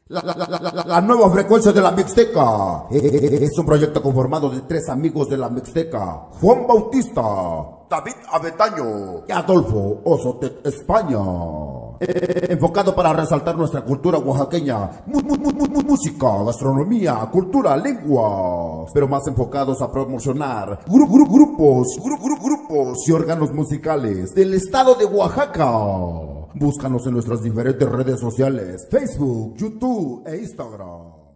La nueva frecuencia de la Mixteca es un proyecto conformado de 3 amigos de la Mixteca: Juan Bautista, David Avetaño y Adolfo Osotec España. Enfocado para resaltar nuestra cultura oaxaqueña, música, gastronomía, cultura, lengua, pero más enfocados a promocionar grupos y órganos musicales del estado de Oaxaca. Búscanos en nuestras diferentes redes sociales: Facebook, YouTube e Instagram.